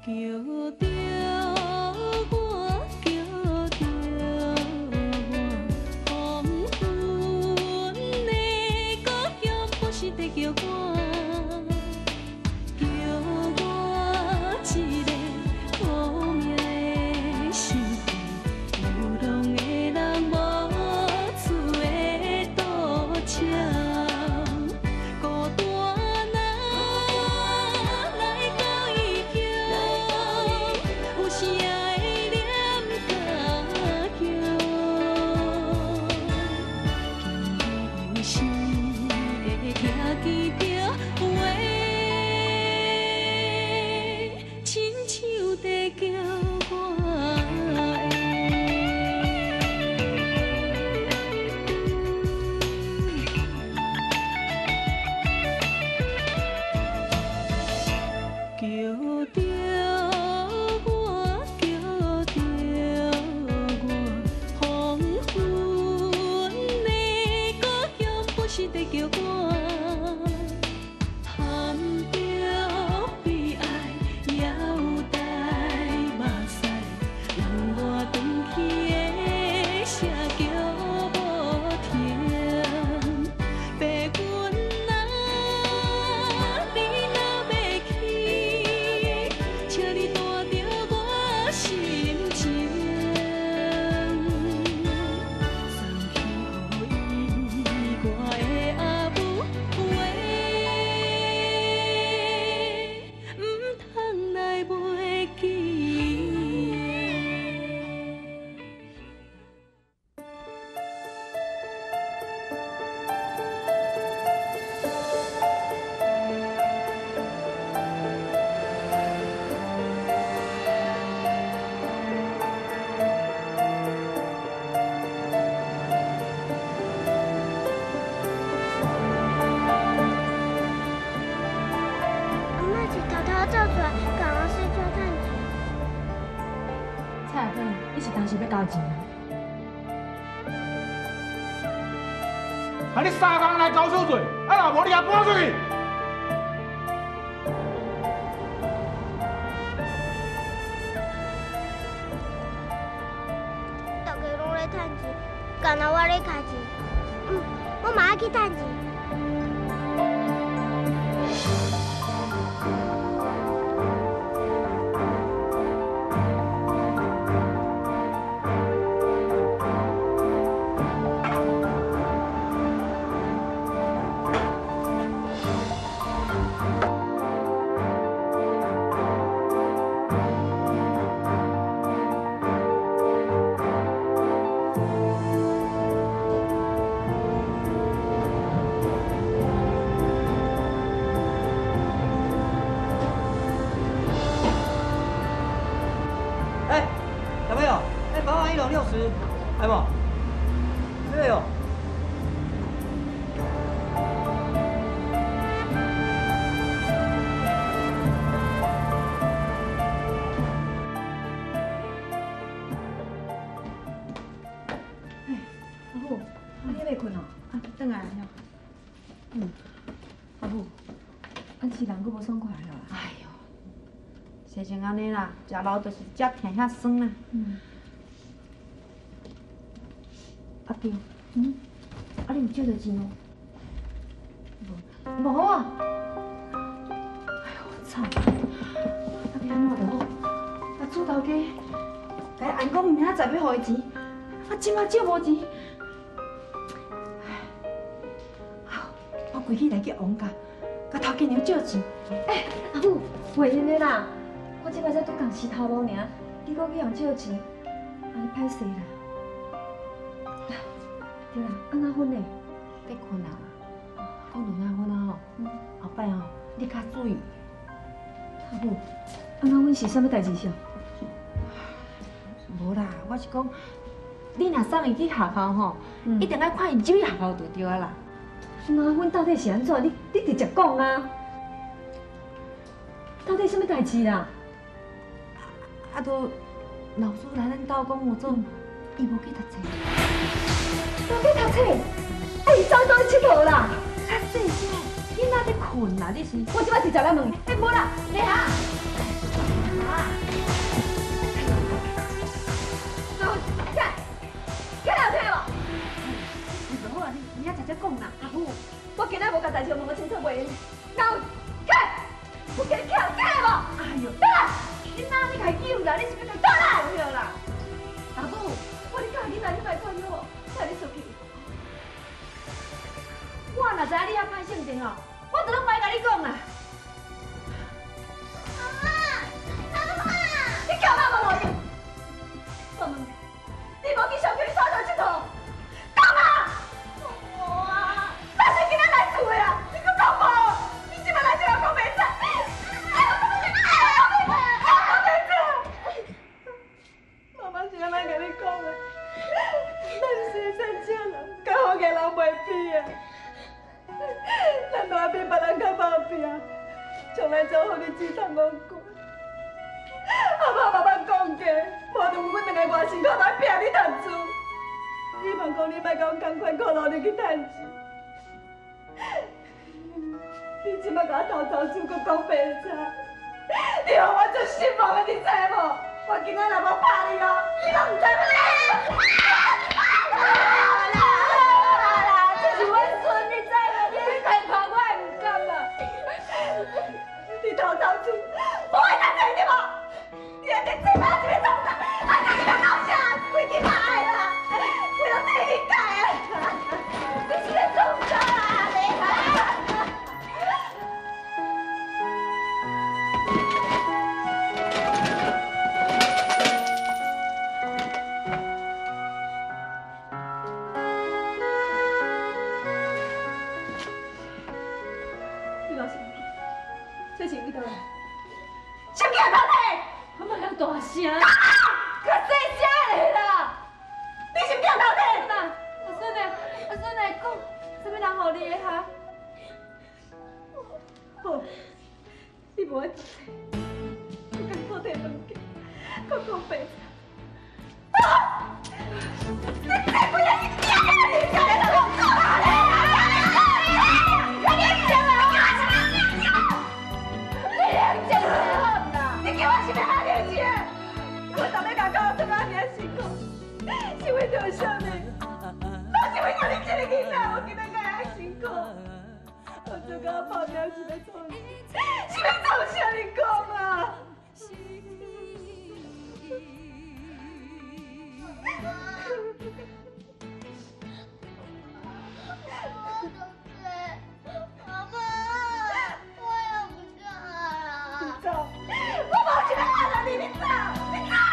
交钱啊！ 啊！你3工来交小罪，啊！若无你也搬出去。 大家拢咧趁钱，干那我咧开钱。我嘛爱去趁钱。 60，来不？对哦。 哎，阿母，你未困哦？啊，转来了。阿母，俺吃人阁无爽快了。 哎呦，生成安尼啦，食老就是才疼遐酸啦。阿彪，啊你有借着钱哦？无啊！哎呦，惨！啊你安怎就好？啊厝头家，甲伊按讲明仔载要互伊钱，啊即马借无钱。好，我规去来去王家，甲头家娘借钱。 哎，阿母，袂用的啦，我即摆才拄共洗头路尔，你阁去互借钱，安尼歹势啦。 对啦，安怎分嘞？ 要困啊！讲两安分啊吼，后摆吼你较注意。 阿母，安怎分是啥物代志上？ 无啦，我是讲，你若送伊去学校吼，一定要看伊入学校就对啊啦。 安怎分到底是安怎？你直接讲啊！到底啥物代志啦？ 都老师来咱兜讲有种，伊无去读册。 我去读册，伊早早去佚佗啦。 较细声，囡仔在困啦，你是？ 我即摆直接来问，无啦，你哈？ 啊， 大家偌辛苦来拼你赚钱，希望讲你莫甲我同款苦劳你去赚钱。你即摆甲我偷走厝，佮讲白差，你让我足失望的，你知无？我今仔若无拍你哦，你都唔知要啦，这是阮孙，你知无？你快拍我也唔甘啊！你偷走厝，我会当做你无？你一定嘴巴一个撞啥？啊！你个搞啥？规矩歹啦，为了第一届啊！你是个撞啥啊？你啊！你老实讲，这是为倒来？手机到底？我莫遐大声！可细声的啦！你是不要到底？呐，阿孙嘞，阿孙嘞，讲什么人互你的哈？好，你无爱做事，我甲你讨摕物件，我讲白差。你再不要你爹啊！你叫你老公做啊！你你叫我好啦！你叫我是要喊你钱？我昨日甲我做啊尔辛苦，是为着啥呢？都是为着你这个囡仔，我今仔个遐辛苦。我做甲我打拼是要创啥？是要做啥？你讲啊！ 妈妈，我也不干了。 你走！我无想要按到你，你走！你走！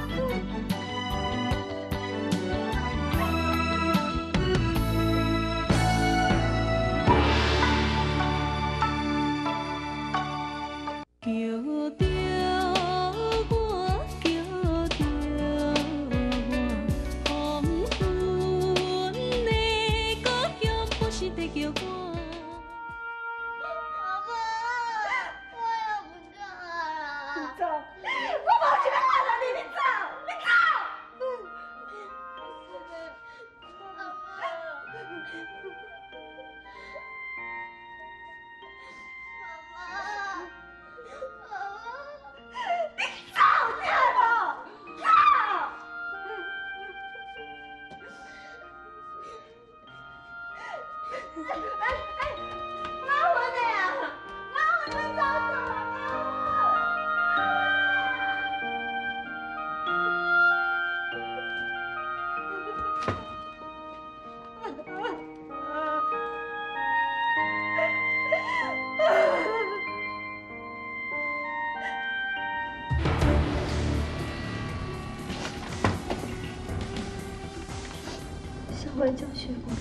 我教学过，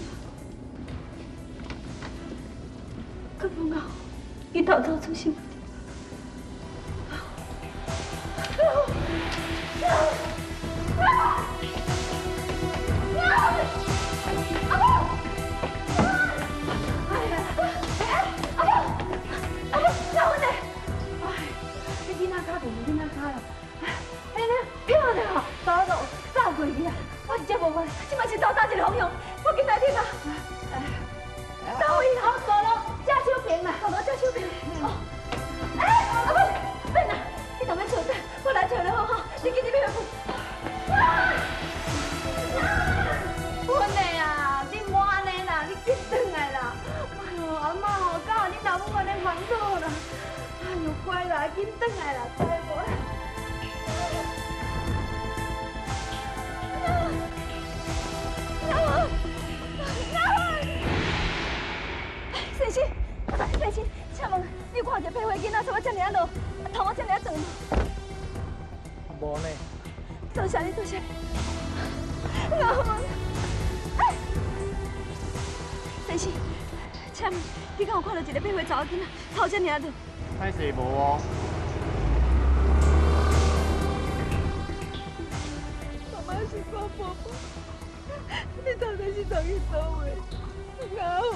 可不讲，伊偷偷出心。即摆是倒打一个方向，我紧来听啊！到位，好，大路正手边啦，大路正手边。哦，阿母，免啦，你同我坐等，我来找你好好，你紧点要去。阮的啊，你莫安尼啦，你紧转来啦。哎呦，阿妈哦，教你老母安尼烦恼啦。哎呦，乖啦，紧转来啦，知无？先生，先生，请问你看一个配花囡仔，怎么这么啊落，头发这么啊长？ 无呢。 多谢你，多谢。我问，先生，请问你敢有看到一个配花查某囡仔，头这么啊落？ 歹势无哦。 妈妈是我婆婆，你到底是从伊倒位？我。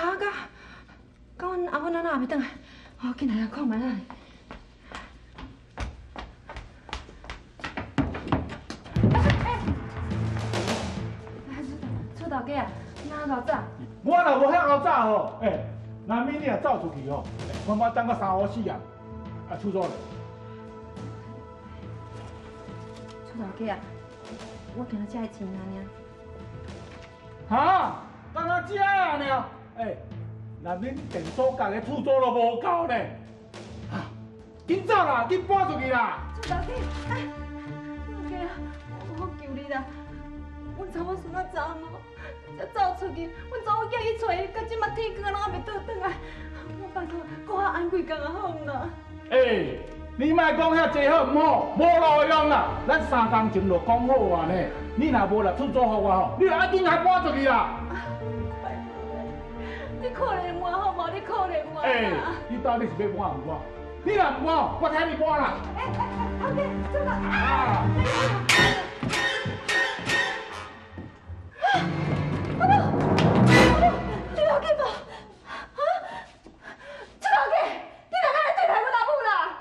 啊，甲阮阿芬阿还没转来，我进来看卖啦。出头家啊，哪够早？ 我若无遐后早吼，那明你若走出去吼，我妈等个3号4啊，出走了。 出头家啊，我今仔才会钱尔。 哈？刚刚这样呢？那恁电所角的出租都无够呢。啊，紧走啦，紧搬出去啦！ 出头家，出家，我求你啦，阮查某孙仔昨暗才走出去，阮昨昏叫伊找伊，到即马天光拢还袂倒转来，我拜托，搁较安几工啊好毋啦？ 你莫讲遐济好毋好，无路用啦。咱3工前就讲好啊呢。你若无来出租互我吼，你就一定还搬出去啦。 你可怜我好无？你可怜我啦！ 你到底是要搬毋搬？你若唔搬，我替你搬啦。 头家，这个啊！ 阿母，你要紧无？啊？出头家，你哪敢来对待阮阿母啦？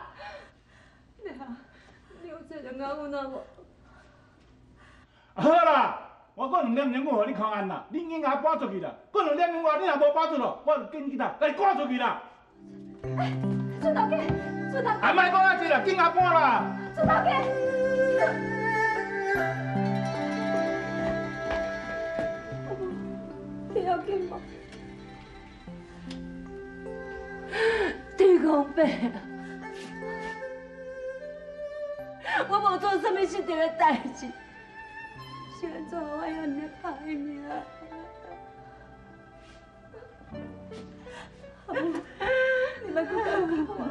你有这样咬阮阿母？ 好啦，我过2点钟我互你看案啦，你应该搬出去啦。过2点钟你若无搬出去，我就紧去甲你赶出去啦。 出头家，出头家， 还莫讲遐济啦，紧甲搬啦。 出头家。阿母，你要紧无？天公伯啊！我无做什么失德的代志。是安怎我要安尼歹命？阿母，你莫搁讲我。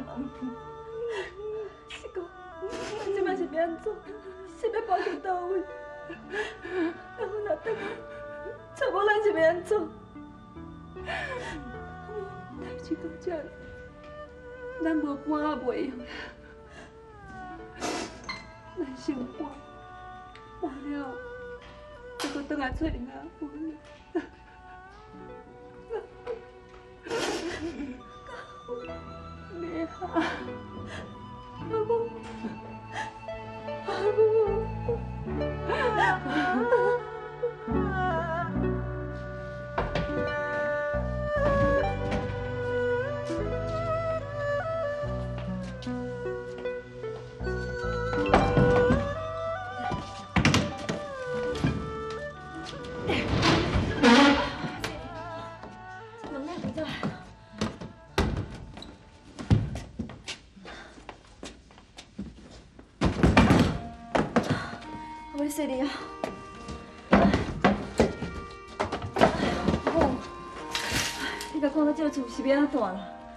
是讲，我即摆是要安怎？是要搬去倒位？阿母若转来，查某咱是要安怎？阿母，代志到这里，咱无搬也袂用，咱先搬，搬了。再搁倒来找恁阿母。咩啊？阿母，阿母。我洗你啊！哦，你甲讲到这厝是要安怎住啦？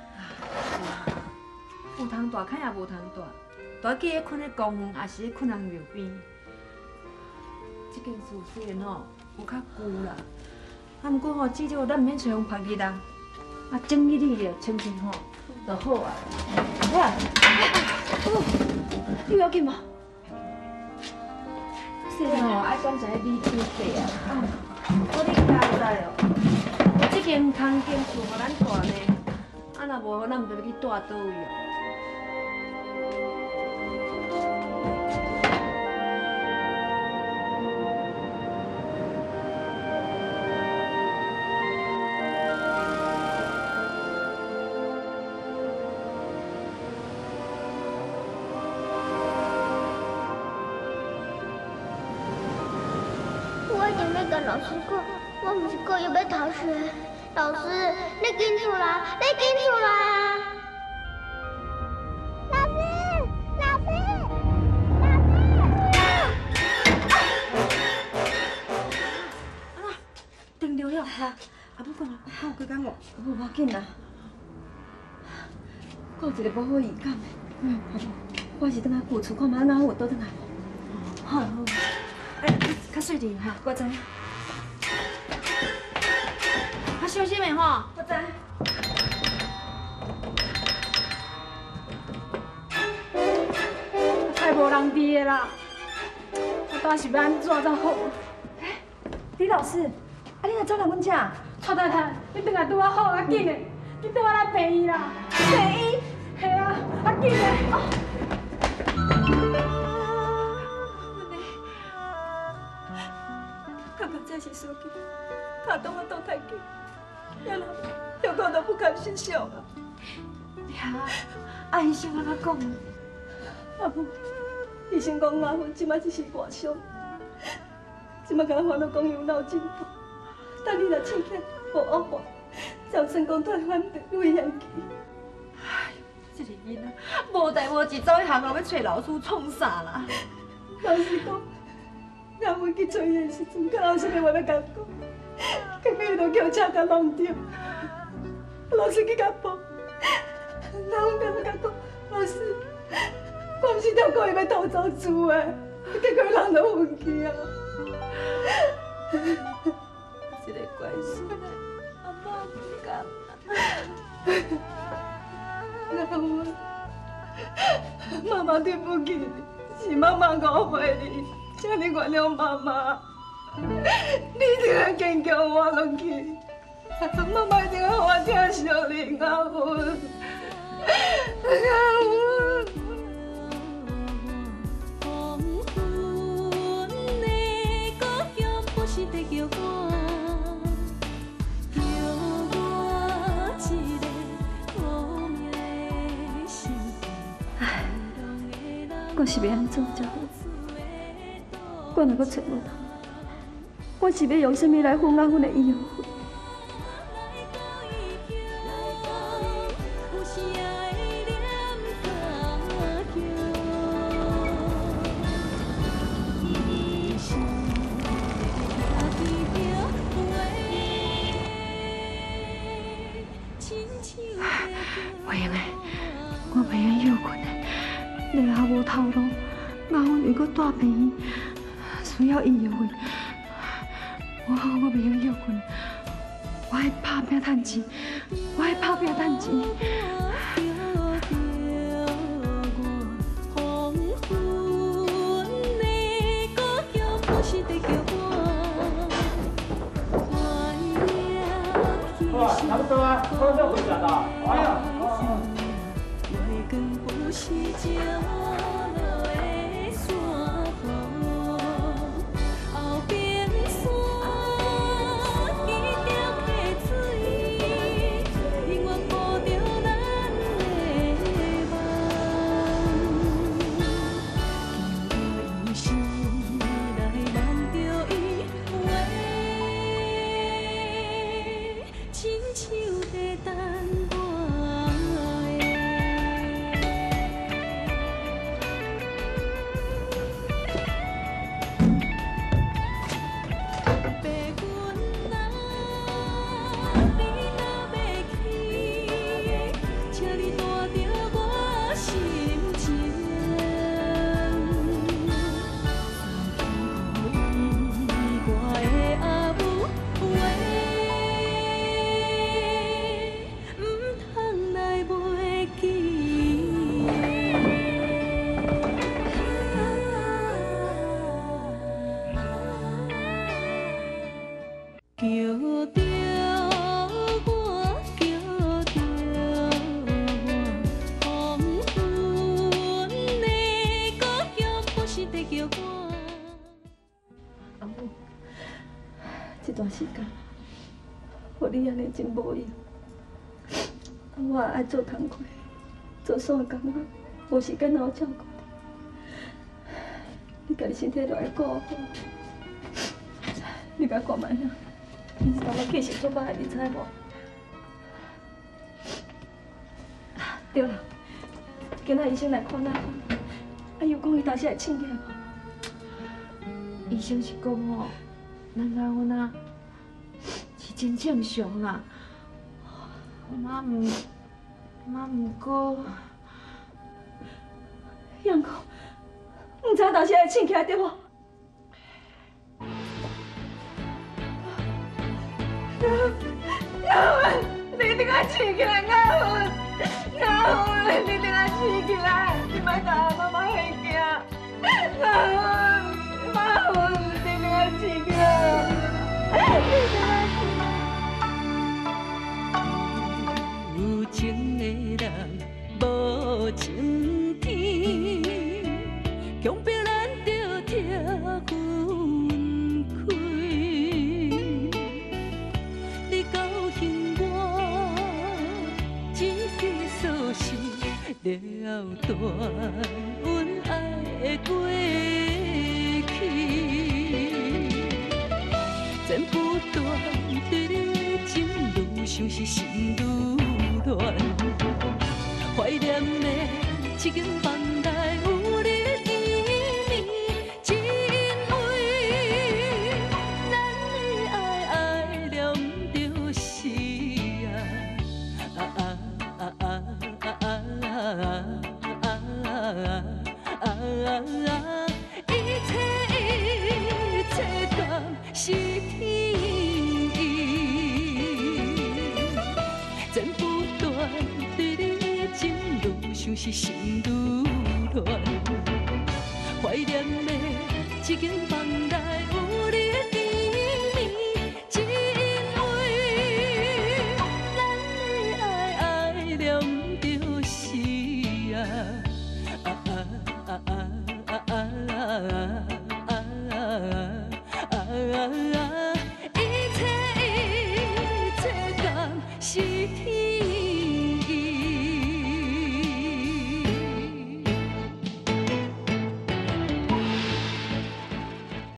有通住，较也无通住。大家记困咧公园，也是困人庙边。这间厝虽然吼有较旧啦，啊，不过吼至少咱唔免找风晒日啊，啊整理理的清清吼就好啊。啊，你要紧无？是吼，爱感谢你出世啊！我你家知哦，有这间空间厝互咱住呢，啊若无，咱唔知要去住倒位哦。 跟老师讲，我唔是故意要逃学。老师，你紧出来，你紧出来啊！老师，老师，老师！ 停着了啦！阿母讲啊，我有讲无？无要紧啦，我有一个不好预感的。阿母，我是等下旧厝看卖哪有倒转来无？好，好。较细滴哈，我知。较小心的吼，我知。太无人伫的啦，我当是要安怎才好？李老师，啊，你来找来阮遮？ 曹太太，你等下拄啊好，啊紧的，你等我来陪伊啦。陪伊？系啊，啊紧的。刚刚才是书记，卡动我倒太紧，然后有个都不敢欣赏啊。 呀，啊医生安怎讲？ 阿母，医生讲阿芬即摆只是外伤，即摆甲我烦恼讲有脑震荡，等你若醒起来无恶化，才算讲退反危险期。 哎，这个囡仔无代无志走去学校要找老师创啥啦？ 老师讲，阿芬去找伊的时阵，甲老师的话要甲讲，结果伊就叫车甲弄掉，老师去甲报，阿芬甲我甲讲，老师。我毋是条故意要偷走厝的，结果人都昏去啊！ 这个怪事，阿妈不敢。 妈妈对不起你，是妈妈误会你，请你原谅妈妈。你一定要坚强活落去，妈妈一定要好好疼惜你，阿芬。我是要安怎才好？我若阁找无到，我是要用什么来分阿芬的医药费？ 袂用的，我袂用休困的。你也无头路，阿芬如果大病院需要医药费，我袂用休困，我爱打拼赚钱，我爱打拼赚钱。 哇，差不多啊，快点回家啦！哎呀， 这段时间，互你安尼真无用，我也爱做工课，做啥工作，无时间好照顾你。你家己身体就要顾好。你甲看卖啦，你是头壳气是做歹，你知无？对啦，今仔医生来看咱，又讲伊当时会醒起来无？ 医生是讲哦，咱阿芬啊是真正常啦，妈毋过， 杨哥，唔知当时会醒起来对无？阿芬，你一定要醒起来，阿芬，阿芬，你一定要醒起来，你莫甲阿妈妈吓惊，阿芬，阿芬，你一定要醒起来，你一定要醒。 段恩爱的过去，剪不断对你的情，愈想是心愈乱。怀念的这间房内有你的甜蜜真美，咱的爱念着是一切敢是天意，剪不断对你的情，愈想是心